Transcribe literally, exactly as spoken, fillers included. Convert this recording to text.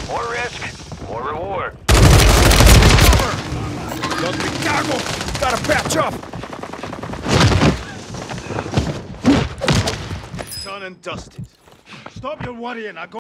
More risk, more reward. Cover! Don't be cargo! Gotta patch up! Done and dusted. Stop your worrying, I got